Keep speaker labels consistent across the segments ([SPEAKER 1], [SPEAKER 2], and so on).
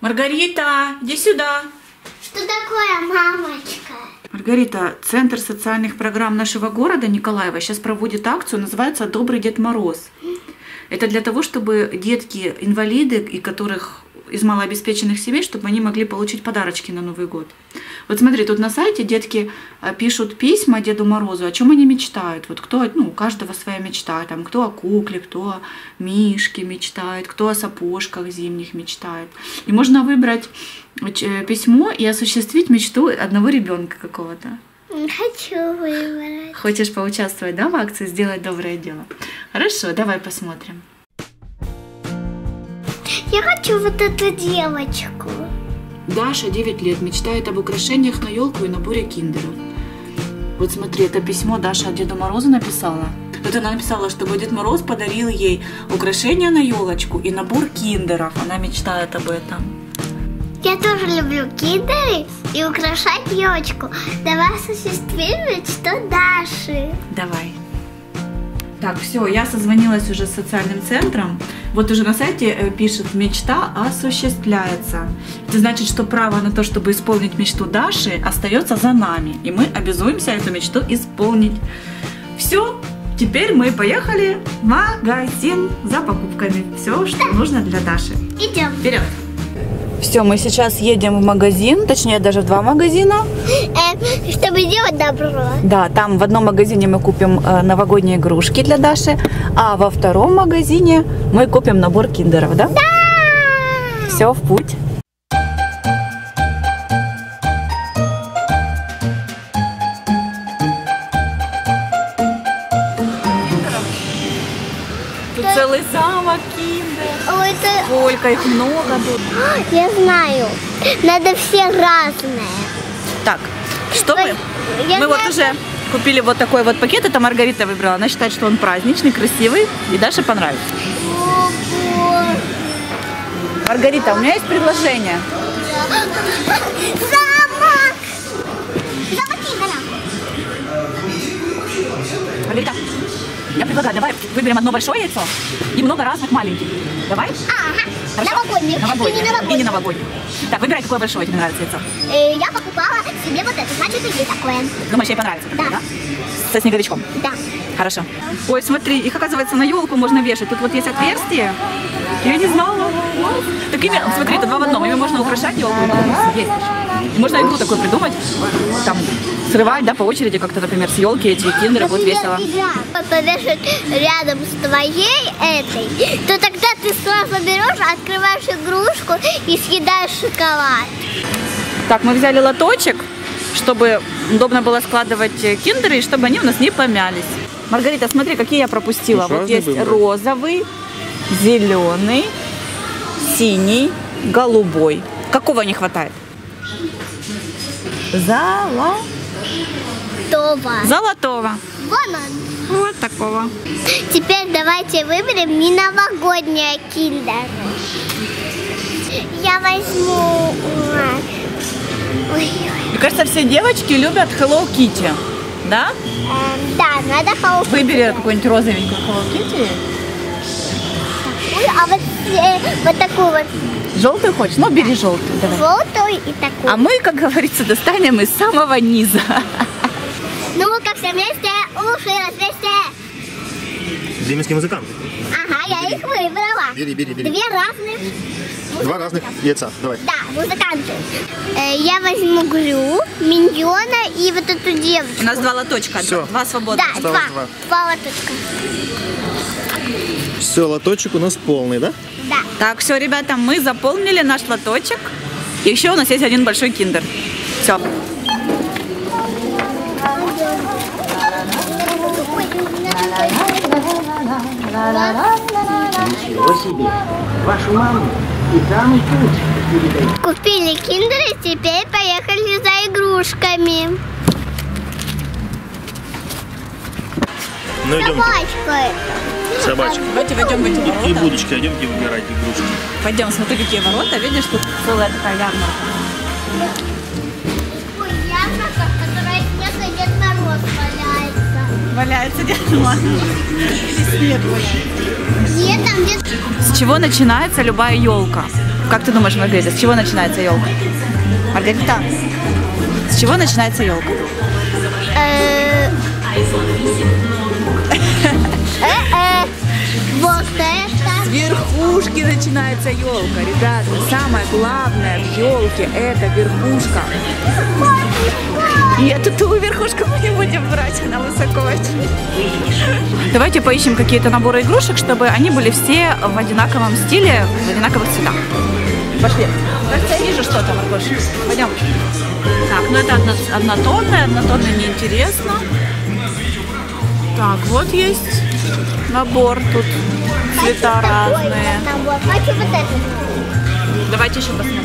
[SPEAKER 1] Маргарита, иди сюда.
[SPEAKER 2] Что такое, мамочка?
[SPEAKER 1] Маргарита, Центр социальных программ нашего города Николаева сейчас проводит акцию, называется «Добрый Дед Мороз». Это для того, чтобы детки, инвалиды, и которых из малообеспеченных семей, чтобы они могли получить подарочки на Новый год. Вот смотри, тут на сайте детки пишут письма Деду Морозу, о чем они мечтают. Вот кто, у каждого своя мечта. Там, кто о кукле, кто о мишке мечтает, кто о сапожках зимних мечтает. И можно выбрать письмо и осуществить мечту одного ребенка какого-то.
[SPEAKER 2] Хочу выбрать.
[SPEAKER 1] Хочешь поучаствовать, да, в акции «Сделать доброе дело»? Хорошо, давай посмотрим.
[SPEAKER 2] Я хочу вот эту девочку.
[SPEAKER 1] Даша, 9 лет, мечтает об украшениях на елку и наборе киндеров. Вот смотри, это письмо Даша Деду Морозу написала. Тут она написала, чтобы Дед Мороз подарил ей украшения на елочку и набор киндеров. Она мечтает об этом.
[SPEAKER 2] Я тоже люблю киндеры и украшать елочку. Давай осуществим мечту Даши.
[SPEAKER 1] Давай. Так, все, я созвонилась уже с социальным центром. Вот уже на сайте пишет: мечта осуществляется. Это значит, что право на то, чтобы исполнить мечту Даши, остается за нами. И мы обязуемся эту мечту исполнить. Все, теперь мы поехали в магазин за покупками. Все, что нужно для Даши.
[SPEAKER 2] Идем.
[SPEAKER 1] Вперед. Все, мы сейчас едем в магазин, точнее даже в 2 магазина.
[SPEAKER 2] Чтобы делать добро.
[SPEAKER 1] Да, там в одном магазине мы купим новогодние игрушки для Даши, а во втором магазине мы купим набор киндеров, да?
[SPEAKER 2] Да!
[SPEAKER 1] Все, в путь. Тут целый замок киндер.
[SPEAKER 2] Ой,
[SPEAKER 1] Сколько их много тут.
[SPEAKER 2] я знаю. Надо все разные.
[SPEAKER 1] Так, что мы? Мы вот уже купили вот такой вот пакет. Это Маргарита выбрала. Она считает, что он праздничный, красивый. И Даше понравится. Маргарита, у меня есть предложение.
[SPEAKER 2] Замок! Замок киндера.
[SPEAKER 1] Маргарита, я предлагаю, давай выберем одно большое яйцо и много разных маленьких. Давай?
[SPEAKER 2] Ага.
[SPEAKER 1] Хорошо?
[SPEAKER 2] Новогодних.
[SPEAKER 1] И не новогодних. Так, выбирай, какое большое тебе нравится яйцо.
[SPEAKER 2] Я покупала себе вот это, значит, и такое.
[SPEAKER 1] Думаешь, ей понравится?
[SPEAKER 2] Да.
[SPEAKER 1] Да? Со снеговичком?
[SPEAKER 2] Да.
[SPEAKER 1] Хорошо. Ой, смотри, их, оказывается, на елку можно вешать. Тут вот есть отверстие. Я не знала. Так именно, смотри, это 2 в 1. Ими можно украшать елку и потом есть. Можно игру такую придумать. Там, срывать, да, по очереди, как-то, например, с елки эти киндеры, будет весело.
[SPEAKER 2] Повешать рядом с твоей этой, то тогда ты сразу берешь, открываешь игрушку и съедаешь шоколад.
[SPEAKER 1] Так, мы взяли лоточек, чтобы удобно было складывать киндеры, и чтобы они у нас не помялись. Маргарита, смотри, какие я пропустила. Вот есть розовый, зеленый, синий, голубой. Какого не хватает? Золотого.
[SPEAKER 2] Вон он.
[SPEAKER 1] Вот такого.
[SPEAKER 2] Теперь давайте выберем не новогодние киндеры. Я возьму...
[SPEAKER 1] Мне кажется, все девочки любят Hello Kitty, да?
[SPEAKER 2] Да, надо Hello Kitty.
[SPEAKER 1] Выбери какой-нибудь розовенький Hello Kitty.
[SPEAKER 2] А вот такую вот.
[SPEAKER 1] Желтый хочешь? Ну, бери желтый. Давай.
[SPEAKER 2] Желтую и такую.
[SPEAKER 1] А мы, как говорится, достанем из самого низа.
[SPEAKER 2] Ну, как все вместе, уши развесьте.
[SPEAKER 3] Бременские музыканты.
[SPEAKER 2] Ага, я их выбрала.
[SPEAKER 3] Бери.
[SPEAKER 2] 2 разных.
[SPEAKER 3] 2 разных яйца. Давай.
[SPEAKER 2] Да, музыканты. Я возьму Грю, Миньона и вот эту девочку.
[SPEAKER 1] У нас 2 лоточка,
[SPEAKER 3] Всё.
[SPEAKER 1] 2 свободных.
[SPEAKER 2] Да,
[SPEAKER 3] Осталось
[SPEAKER 2] 2
[SPEAKER 3] 2.
[SPEAKER 2] лоточка.
[SPEAKER 3] Все, лоточек у нас полный, да?
[SPEAKER 2] Да.
[SPEAKER 1] Так, все, ребята, мы заполнили наш лоточек. И еще у нас есть 1 большой киндер. Все.
[SPEAKER 4] Ничего себе! Вашу маму и там, и тут передаю.
[SPEAKER 2] Купили киндеры, теперь поехали за игрушками.
[SPEAKER 3] Ну идем. Собачка.
[SPEAKER 1] Давайте войдем в эти
[SPEAKER 3] И
[SPEAKER 1] ворота.
[SPEAKER 3] будочки, идемте выбирать игрушки.
[SPEAKER 1] Пойдем, смотри, какие ворота. Видишь, тут целая такая ярмарка.
[SPEAKER 2] Ой, ярмарка, в которой снег и Дед Мороз валяется.
[SPEAKER 1] Валяется Дед Мороз. Или снег валяется.
[SPEAKER 2] Нет, там Дед...
[SPEAKER 1] С чего начинается любая елка? Как ты думаешь, Маргарита, с чего начинается елка? Маргарита, с чего начинается елка?
[SPEAKER 2] Вот это.
[SPEAKER 1] С верхушки начинается елка, ребята. Самое главное в елке это верхушка. И эту ту верхушку мы не будем брать, она высоко очень. Давайте поищем какие-то наборы игрушек, чтобы они были все в одинаковом стиле, в одинаковых цветах. Пошли. Кажется, я вижу что-то, Маргош. Пойдем. Так, ну это однотонное неинтересно. Так, вот есть набор, тут цвета разные.
[SPEAKER 2] Хочу вот это.
[SPEAKER 1] Давайте еще посмотрим.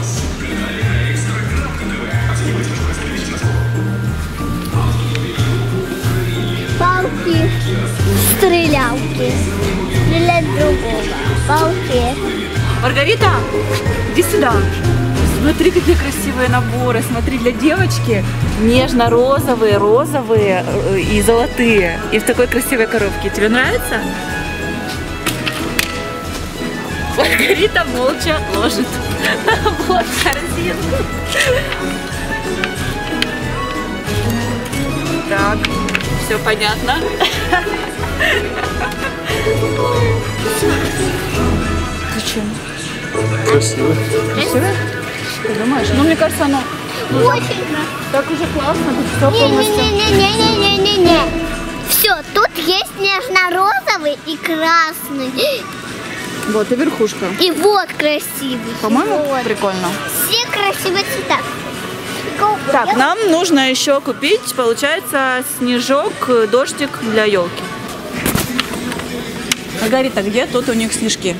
[SPEAKER 2] Палки, стрелялки, стрелять другого, палки.
[SPEAKER 1] Маргарита, иди сюда. Смотри, какие красивые наборы. Смотри, для девочки нежно-розовые, розовые и золотые. И в такой красивой коробке. Тебе нравится? Маргарита молча ложит вот корзинку. Так, все понятно. Зачем?
[SPEAKER 3] Красиво.
[SPEAKER 1] Красиво? Ты думаешь? Ну, мне кажется, оно
[SPEAKER 2] Очень.
[SPEAKER 1] так уже классно, тут все полностью.
[SPEAKER 2] Не-не-не-не-не-не-не. Все, тут есть нежно-розовый и красный.
[SPEAKER 1] Вот и верхушка.
[SPEAKER 2] И вот красивый.
[SPEAKER 1] По-моему,
[SPEAKER 2] вот.
[SPEAKER 1] прикольно.
[SPEAKER 2] Все красивые цвета.
[SPEAKER 1] Так, нам нужно еще купить, получается, снежок, дождик для елки. Маргарита, где тут у них снежки?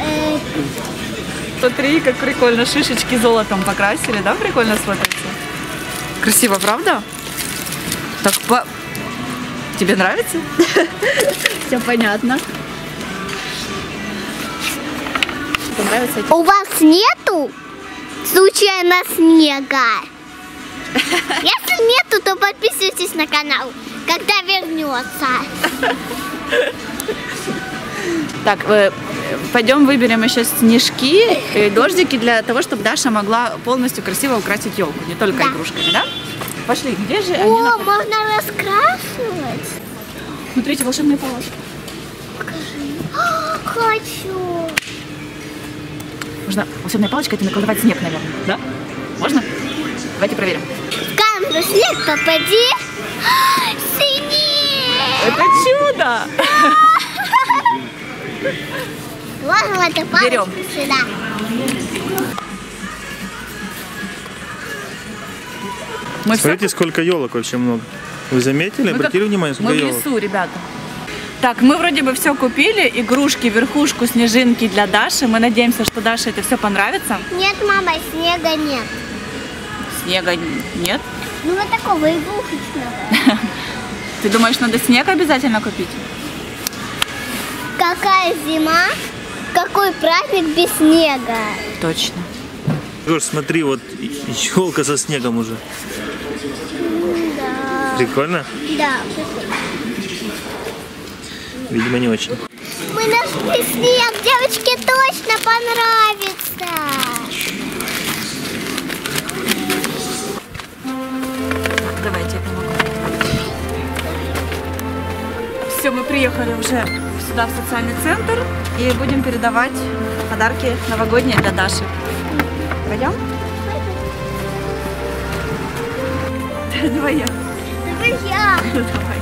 [SPEAKER 1] Смотри, как прикольно, шишечки золотом покрасили, да? Прикольно смотрится. Красиво, правда? Так, тебе нравится? Все понятно. Понравится?
[SPEAKER 2] У вас нету случайно снега? Если нету, то подписывайтесь на канал, когда вернется.
[SPEAKER 1] Так, пойдем выберем еще снежки и дождики для того, чтобы Даша могла полностью красиво украсить елку, не только
[SPEAKER 2] Да.
[SPEAKER 1] игрушками, да? Пошли, где же они?
[SPEAKER 2] О, можно раскрашивать.
[SPEAKER 1] Смотрите, волшебные палочки.
[SPEAKER 2] Хочу.
[SPEAKER 1] Можно волшебной палочкой это наколдовать снег, наверное, да? Можно? Давайте проверим.
[SPEAKER 2] В камеру снег попади. Снег.
[SPEAKER 1] Это чудо!
[SPEAKER 2] Ложим эту
[SPEAKER 1] Берем.
[SPEAKER 2] палочку сюда.
[SPEAKER 1] Мы все
[SPEAKER 3] Смотрите, сколько елок вообще много. Вы заметили? Обратили внимание,
[SPEAKER 1] мы
[SPEAKER 3] сколько
[SPEAKER 1] в
[SPEAKER 3] елок?
[SPEAKER 1] лесу, ребята. Так, мы вроде бы все купили. Игрушки, верхушку, снежинки для Даши. Мы надеемся, что Даше это все понравится.
[SPEAKER 2] Нет, мама, снега нет.
[SPEAKER 1] Снега нет.
[SPEAKER 2] Ну вот такого игрушечного.
[SPEAKER 1] Ты думаешь, надо снег обязательно купить?
[SPEAKER 2] Какая зима, какой праздник без снега.
[SPEAKER 1] Точно.
[SPEAKER 3] Гош, смотри, вот елка со снегом уже.
[SPEAKER 2] Да.
[SPEAKER 3] Прикольно?
[SPEAKER 2] Да.
[SPEAKER 3] Видимо, не очень.
[SPEAKER 2] Мы нашли снег, девочке точно понравится.
[SPEAKER 1] Давайте я помогу. Все, мы приехали уже сюда, в социальный центр, и будем передавать подарки новогодние для Даши. Пойдем? Давай я.
[SPEAKER 2] Друзья.
[SPEAKER 1] Давай.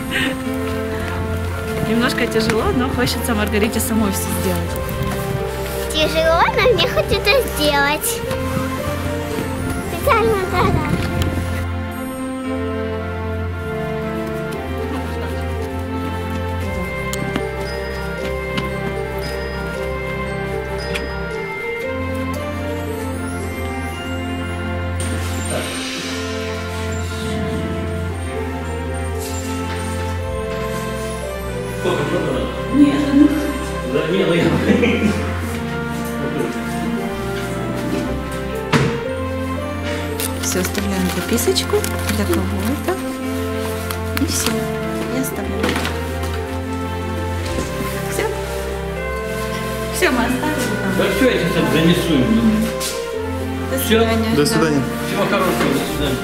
[SPEAKER 1] Немножко тяжело, но хочется Маргарите самой все сделать.
[SPEAKER 2] Тяжело, но мне хочется сделать. Специально для Даши.
[SPEAKER 1] Все, оставляем записочку для кого-то. И все. И оставляем. Все. Все, мы оставили там.
[SPEAKER 5] Да все, я сейчас это занесу им. Все.
[SPEAKER 3] До свидания.
[SPEAKER 5] Всего хорошего, до свидания.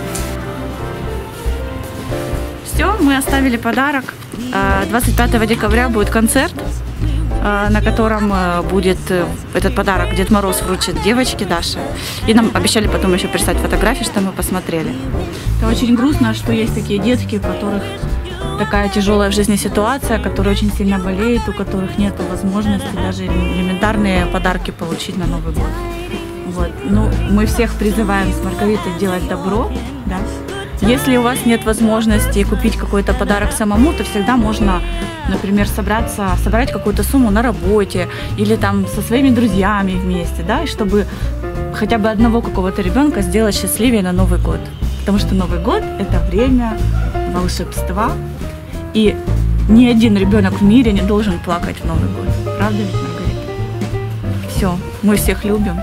[SPEAKER 1] Все, мы оставили подарок. 25 декабря будет концерт, на котором будет этот подарок Дед Мороз вручит девочке Даше. И нам обещали потом еще прислать фотографии, что мы посмотрели. Это очень грустно, что есть такие детки, у которых такая тяжелая в жизни ситуация, которые очень сильно болеют, у которых нет возможности даже элементарные подарки получить на Новый год. Вот. Ну, мы всех призываем с Маргаритой делать добро, да? Если у вас нет возможности купить какой-то подарок самому, то всегда можно, например, собрать какую-то сумму на работе или там со своими друзьями вместе, да, и чтобы хотя бы одного какого-то ребенка сделать счастливее на Новый год. Потому что Новый год – это время волшебства, и ни один ребенок в мире не должен плакать в Новый год. Правда ведь, Маргарита? Все, мы всех любим.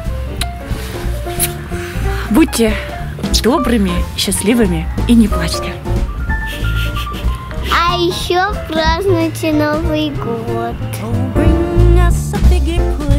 [SPEAKER 1] Будьте добрыми, счастливыми и не плачьте.
[SPEAKER 2] А еще празднуйте Новый год.
[SPEAKER 6] Bring us a figgy pudding.